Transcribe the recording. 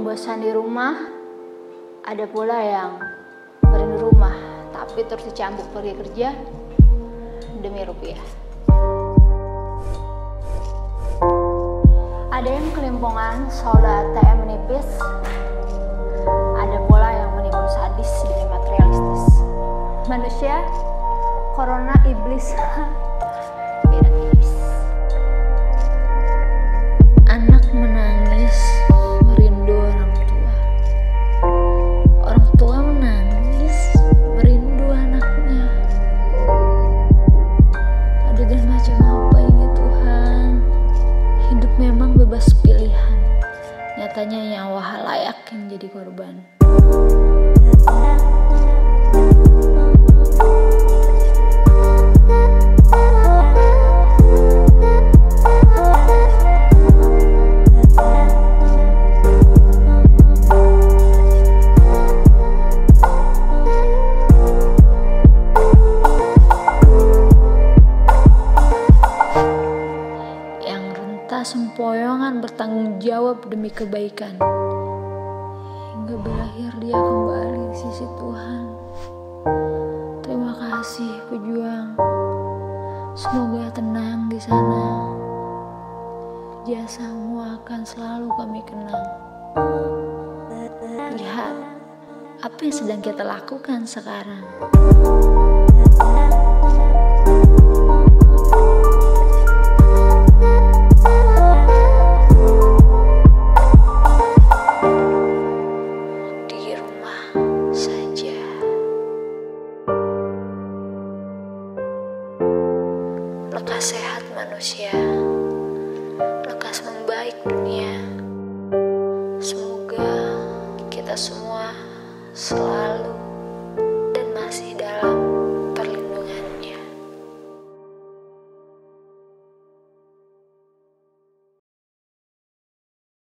bosan di rumah, ada pula yang merindu rumah tapi terus dicambuk pergi kerja demi rupiah. Ada yang kelimpungan saldo ATM menipis, ada pula yang menimbun sadis demi materialistis. Manusia, corona, iblis, beda tipis. Anak menangis merindu orang tua. Orang tua menangis merindu anaknya. Adegan macam apa ini Tuhan? Hidup memang bebas pilihan. Nyatanya nyawa halayak yang jadi korban. Sempoyongan bertanggung jawab demi kebaikan hingga berakhir dia kembali di sisi Tuhan. Terima kasih pejuang, semoga tenang di sana. Jasamu akan selalu kami kenang. Lihat apa yang sedang kita lakukan sekarang. Lekas sehat manusia, lekas membaik dunia. Semoga kita semua selalu